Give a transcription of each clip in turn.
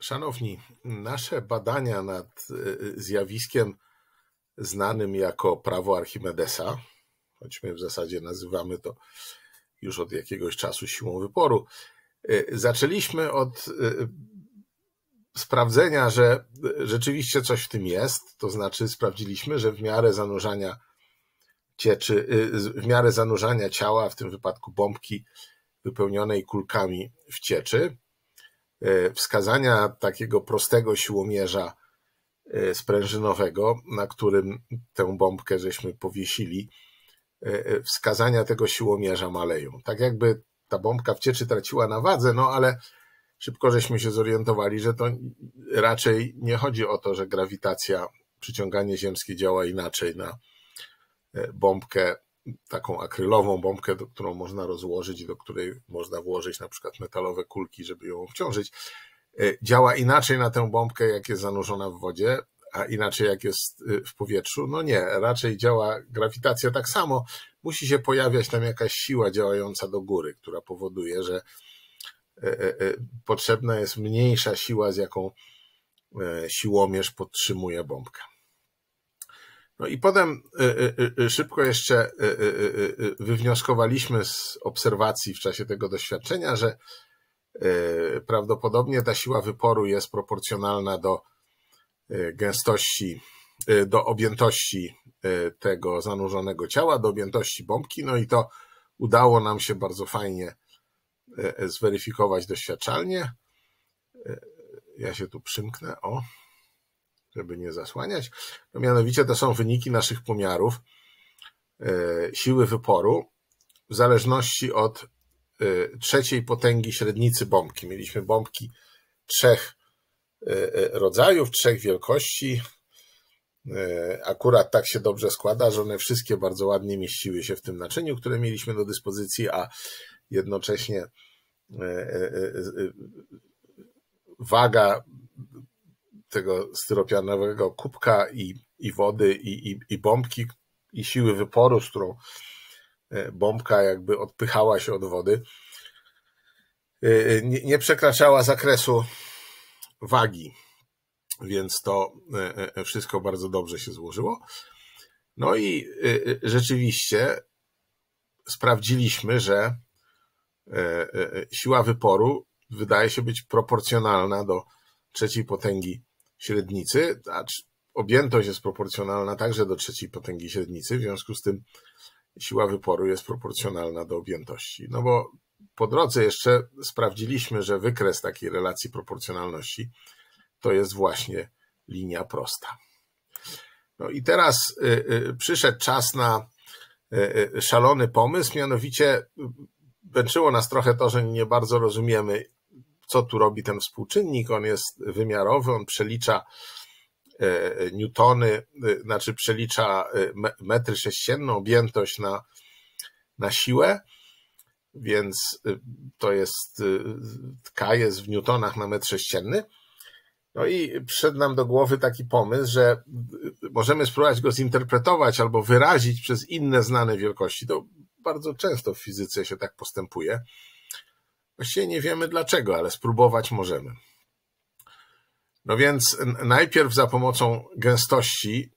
Szanowni, nasze badania nad zjawiskiem znanym jako prawo Archimedesa, choć my w zasadzie nazywamy to już od jakiegoś czasu siłą wyporu, zaczęliśmy od sprawdzenia, że rzeczywiście coś w tym jest, to znaczy sprawdziliśmy, że w miarę zanurzania cieczy, w miarę zanurzania ciała, w tym wypadku bombki wypełnionej kulkami w cieczy, wskazania takiego prostego siłomierza sprężynowego, na którym tę bombkę żeśmy powiesili, wskazania tego siłomierza maleją. Tak jakby ta bombka w cieczy traciła na wadze, no ale szybko żeśmy się zorientowali, że to raczej nie chodzi o to, że grawitacja, przyciąganie ziemskie działa inaczej na bombkę, taką akrylową bombkę, którą można rozłożyć i do której można włożyć na przykład metalowe kulki, żeby ją obciążyć. Działa inaczej na tę bombkę, jak jest zanurzona w wodzie, a inaczej jak jest w powietrzu. No nie, raczej działa grawitacja tak samo. Musi się pojawiać tam jakaś siła działająca do góry, która powoduje, że potrzebna jest mniejsza siła, z jaką siłomierz podtrzymuje bombkę. No i potem szybko jeszcze wywnioskowaliśmy z obserwacji w czasie tego doświadczenia, że prawdopodobnie ta siła wyporu jest proporcjonalna do gęstości, do objętości tego zanurzonego ciała, do objętości bombki. No i to udało nam się bardzo fajnie zweryfikować doświadczalnie. Ja się tu przymknę, żeby nie zasłaniać. No mianowicie to są wyniki naszych pomiarów siły wyporu w zależności od trzeciej potęgi średnicy bombki. Mieliśmy bombki trzech rodzajów, trzech wielkości. Akurat tak się dobrze składa, że one wszystkie bardzo ładnie mieściły się w tym naczyniu, które mieliśmy do dyspozycji, a jednocześnie waga tego styropianowego kubka i wody i bombki i siły wyporu, z którą bombka jakby odpychała się od wody, nie przekraczała zakresu wagi, więc to wszystko bardzo dobrze się złożyło. No i rzeczywiście sprawdziliśmy, że siła wyporu wydaje się być proporcjonalna do trzeciej potęgi średnicy, a objętość jest proporcjonalna także do trzeciej potęgi średnicy, w związku z tym siła wyporu jest proporcjonalna do objętości. No bo po drodze jeszcze sprawdziliśmy, że wykres takiej relacji proporcjonalności to jest właśnie linia prosta. No i teraz przyszedł czas na szalony pomysł, mianowicie męczyło nas trochę to, że nie bardzo rozumiemy, co tu robi ten współczynnik. On jest wymiarowy, on przelicza newtony, znaczy przelicza metry sześcienne, objętość na siłę, więc to jest, K jest w newtonach na metr sześcienny. No i przyszedł nam do głowy taki pomysł, że możemy spróbować go zinterpretować albo wyrazić przez inne znane wielkości. To bardzo często w fizyce się tak postępuje. Właściwie nie wiemy dlaczego, ale spróbować możemy. No więc najpierw za pomocą gęstości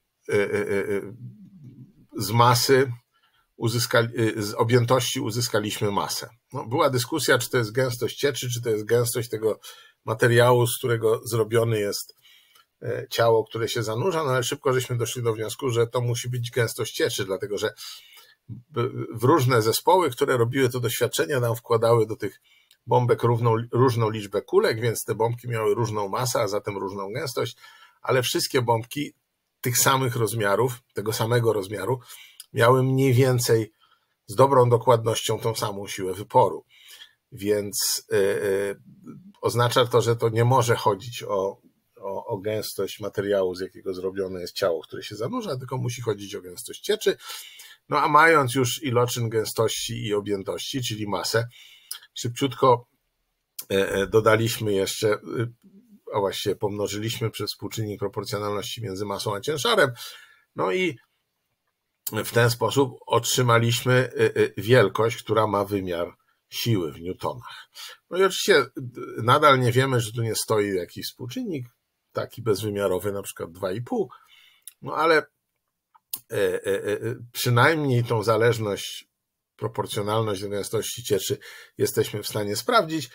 z masy, z objętości uzyskaliśmy masę. No, była dyskusja, czy to jest gęstość cieczy, czy to jest gęstość tego materiału, z którego zrobione jest ciało, które się zanurza, no ale szybko żeśmy doszli do wniosku, że to musi być gęstość cieczy, dlatego że w różne zespoły, które robiły to doświadczenia, nam wkładały do tych bombek różną liczbę kulek, więc te bombki miały różną masę, a zatem różną gęstość, ale wszystkie bombki tych samych rozmiarów, tego samego rozmiaru, miały mniej więcej z dobrą dokładnością tą samą siłę wyporu. Więc oznacza to, że to nie może chodzić o gęstość materiału, z jakiego zrobione jest ciało, które się zanurza, tylko musi chodzić o gęstość cieczy. No a mając już iloczyn gęstości i objętości, czyli masę, szybciutko dodaliśmy jeszcze, a właściwie pomnożyliśmy przez współczynnik proporcjonalności między masą a ciężarem. No i w ten sposób otrzymaliśmy wielkość, która ma wymiar siły w newtonach. No i oczywiście nadal nie wiemy, że tu nie stoi jakiś współczynnik taki bezwymiarowy, na przykład 2,5, no ale przynajmniej tą zależność, proporcjonalność do gęstości cieczy jesteśmy w stanie sprawdzić.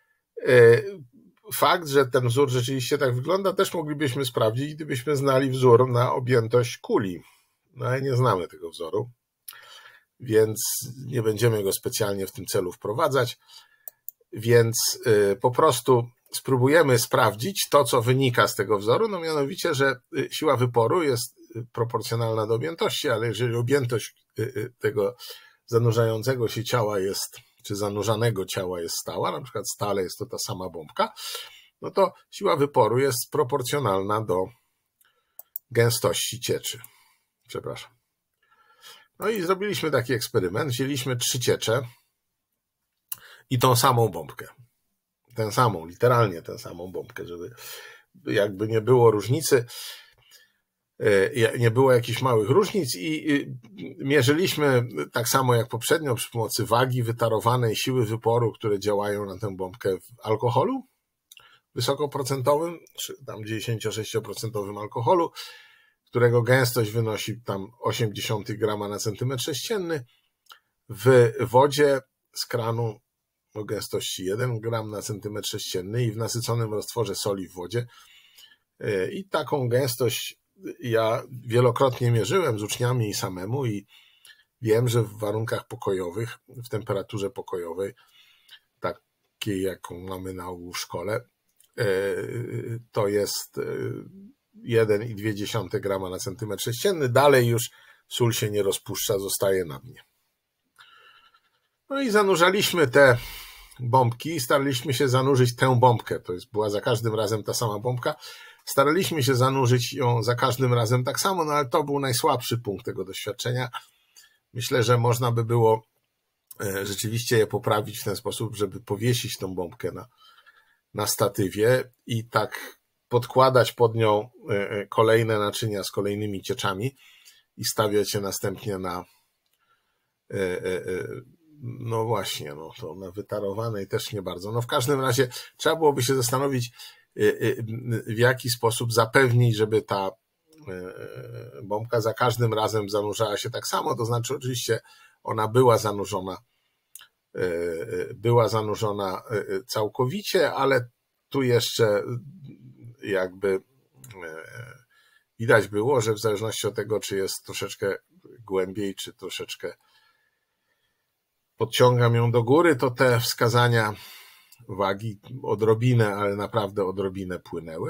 Fakt, że ten wzór rzeczywiście tak wygląda, też moglibyśmy sprawdzić, gdybyśmy znali wzór na objętość kuli. No ale nie znamy tego wzoru, więc nie będziemy go specjalnie w tym celu wprowadzać, więc po prostu spróbujemy sprawdzić to, co wynika z tego wzoru, no mianowicie, że siła wyporu jest proporcjonalna do objętości, ale jeżeli objętość tego zanurzającego się ciała jest, czy zanurzanego ciała jest stała, na przykład stale jest to ta sama bombka, no to siła wyporu jest proporcjonalna do gęstości cieczy. Przepraszam. No i zrobiliśmy taki eksperyment. Wzięliśmy 3 ciecze i tą samą bombkę. Tę samą, literalnie tę samą bombkę, żeby jakby nie było różnicy, nie było jakichś małych różnic i mierzyliśmy tak samo jak poprzednio przy pomocy wagi wytarowanej siły wyporu, które działają na tę bombkę w alkoholu wysokoprocentowym, czy tam 96% alkoholu, którego gęstość wynosi tam 0,8 grama na centymetr sześcienny, w wodzie z kranu o gęstości 1 gram na centymetr sześcienny i w nasyconym roztworze soli w wodzie. I taką gęstość ja wielokrotnie mierzyłem z uczniami i samemu i wiem, że w warunkach pokojowych, w temperaturze pokojowej, takiej jaką mamy na ogół w szkole, to jest 1,2 grama na centymetr sześcienny. Dalej już sól się nie rozpuszcza, zostaje na dnie. No i zanurzaliśmy te bombki i staraliśmy się zanurzyć tę bombkę. To była za każdym razem ta sama bombka. Staraliśmy się zanurzyć ją za każdym razem tak samo, no ale to był najsłabszy punkt tego doświadczenia. Myślę, że można by było rzeczywiście je poprawić w ten sposób, żeby powiesić tą bombkę na statywie i tak podkładać pod nią kolejne naczynia z kolejnymi cieczami i stawiać je następnie na no właśnie, no to na wytarowanej też nie bardzo. No w każdym razie trzeba byłoby się zastanowić, w jaki sposób zapewnić, żeby ta bombka za każdym razem zanurzała się tak samo, to znaczy oczywiście ona była zanurzona całkowicie, ale tu jeszcze jakby widać było, że w zależności od tego, czy jest troszeczkę głębiej, czy troszeczkę podciągam ją do góry, to te wskazania wagi odrobinę, ale naprawdę odrobinę płynęły.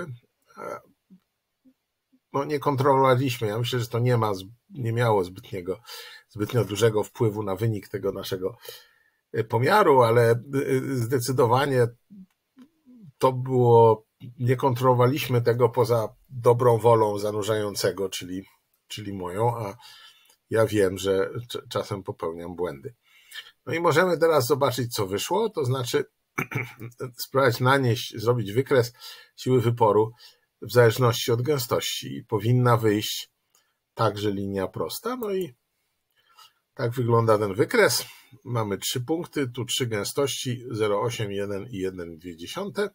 No nie kontrolowaliśmy. Ja myślę, że to nie miało zbytnio dużego wpływu na wynik tego naszego pomiaru, ale zdecydowanie to było, nie kontrolowaliśmy tego poza dobrą wolą zanurzającego, czyli moją, a ja wiem, że czasem popełniam błędy. No i możemy teraz zobaczyć, co wyszło, to znaczy spróbować zrobić wykres siły wyporu w zależności od gęstości. Powinna wyjść także linia prosta, no i tak wygląda ten wykres. Mamy 3 punkty, tu 3 gęstości, 0,8, 1 i 1,2.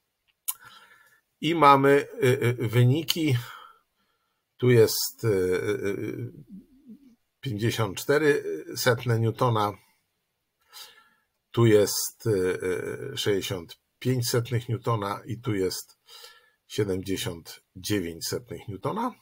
I mamy wyniki, tu jest 54 newtona, tu jest 65 newtona i tu jest 79 newtona.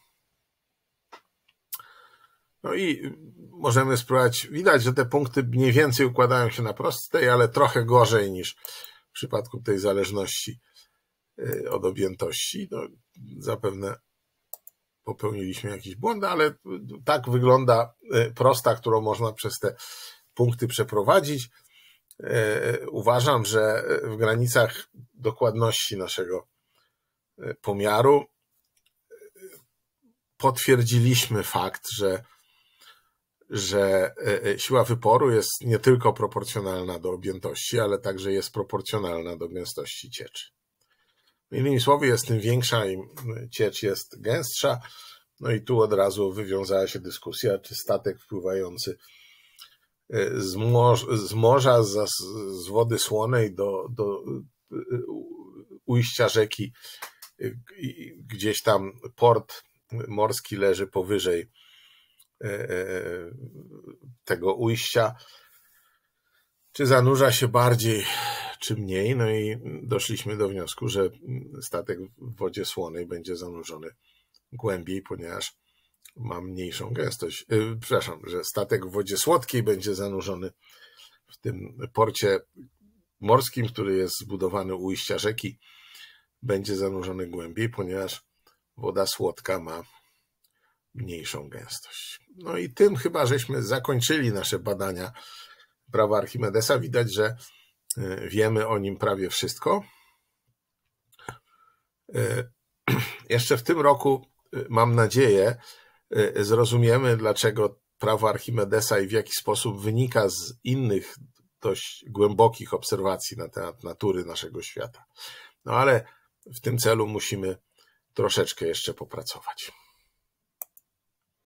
No i możemy spróbować, widać, że te punkty mniej więcej układają się na prostej, ale trochę gorzej niż w przypadku tej zależności od objętości. No, zapewne popełniliśmy jakiś błąd, ale tak wygląda prosta, którą można przez te punkty przeprowadzić. Uważam, że w granicach dokładności naszego pomiaru potwierdziliśmy fakt, że siła wyporu jest nie tylko proporcjonalna do objętości, ale także jest proporcjonalna do gęstości cieczy. Innymi słowy, jest tym większa, im ciecz jest gęstsza. No i tu od razu wywiązała się dyskusja, czy statek wpływający z morza, z wody słonej do ujścia rzeki. Gdzieś tam port morski leży powyżej tego ujścia. Czy zanurza się bardziej, czy mniej? No i doszliśmy do wniosku, że statek w wodzie słonej będzie zanurzony głębiej, ponieważ ma mniejszą gęstość. Przepraszam, że statek w wodzie słodkiej będzie zanurzony w tym porcie morskim, który jest zbudowany u ujścia rzeki, będzie zanurzony głębiej, ponieważ woda słodka ma mniejszą gęstość. No i tym chyba żeśmy zakończyli nasze badania prawa Archimedesa. Widać, że wiemy o nim prawie wszystko. Jeszcze w tym roku, mam nadzieję, zrozumiemy, dlaczego prawo Archimedesa i w jaki sposób wynika z innych dość głębokich obserwacji na temat natury naszego świata. No ale w tym celu musimy troszeczkę jeszcze popracować.